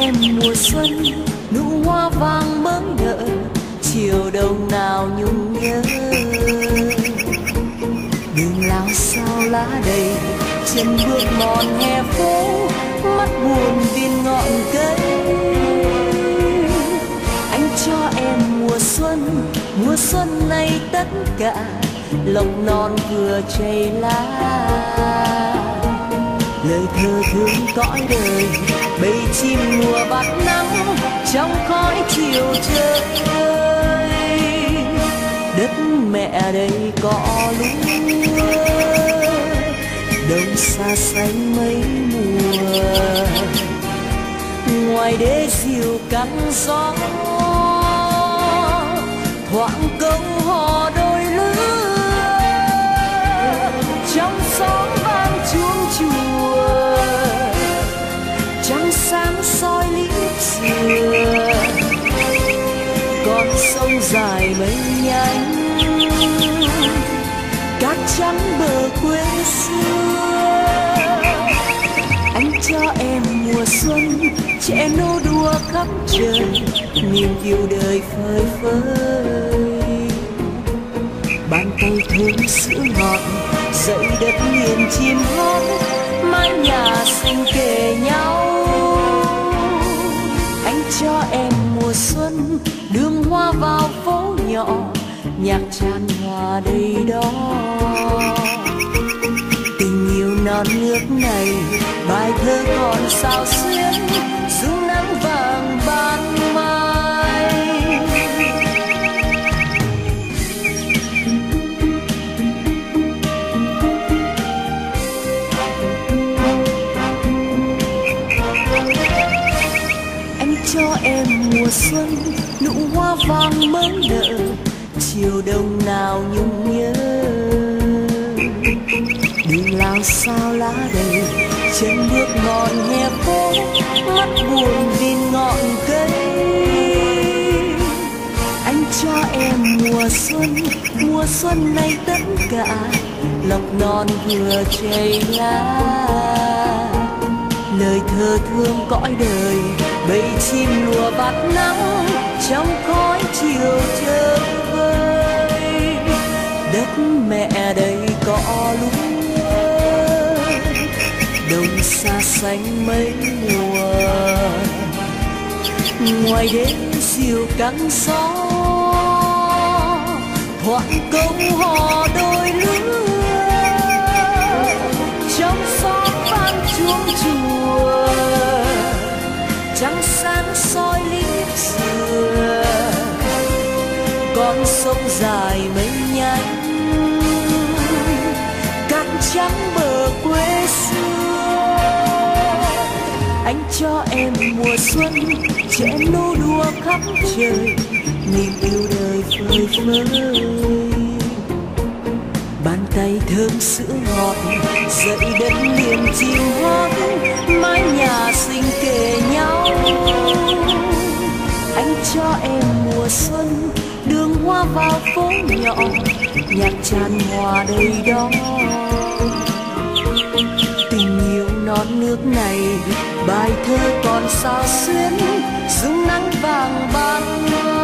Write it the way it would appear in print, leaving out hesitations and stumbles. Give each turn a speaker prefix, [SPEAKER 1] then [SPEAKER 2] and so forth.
[SPEAKER 1] em mùa xuân, nụ hoa vàng mới nở, chiều đông nào nhung nhớ. Đường lao sao lá đầy, chân bước mòn hè phố, mắt buồn viên ngọn cây. Anh cho em mùa xuân này tất cả, lộc non vừa chảy lá. Lời thơ thương cõi đời, bầy chim mùa bát nắng trong khói chiều trời. Đất mẹ đây cỏ lúa, đông xa xanh mấy mùa. Ngoài đê diều cắn gió, thoảng câu hò đôi lứa. Trong xóm vang chuông chùa, trăng sáng soi líp xưa. Con sông dài mây nhanh, cát trắng bờ quê xưa. Anh cho em mùa xuân, trẻ nô đùa khắp trời, niềm yêu đời phơi phới. Bàn tay thơm sữa ngọt, dậy đất liền chim hót, mái nhà xinh kề nhau. Anh cho em mùa xuân, đường hoa vào phố nhỏ, nhạc tràn hòa đây đó. Tình yêu non nước này, bài thơ còn sao xuyến, dung nắng vàng ban mai. Anh cho em mùa xuân, nụ hoa vàng mới nở, chiều đông nào nhung nhớ. Đường lao sao lá đầy, chân bước mòn hè phố, mắt buồn vì ngọn cây. Anh cho em mùa xuân này tất cả, lộc non vừa chảy lá. Lời thơ thương cõi đời, bầy chim lùa bát nắng trong khói chiều chơi vơi. Đất mẹ đây cỏ lúa, đông xa xanh mấy mùa. Ngoài đêm diều cắn gió, thoảng câu hò đôi lứa. Trong xóm vang chuông chùa, trăng sáng soi líp xưa. Con sông dài mây nhanh, cát trắng bờ quê xưa. Anh cho em mùa xuân, trẻ nô đùa khắp trời, niềm yêu đời phơi phới. Bàn tay thơm sữa ngọt, dậy đất liền chim hót, mái nhà xinh kề nhau. Anh cho em mùa xuân, đường hoa vào phố nhỏ, nhạc tràn hòa đây đó. Tình yêu non nước này, bài thơ còn sao xuyến, dung nắng vàng ban mai.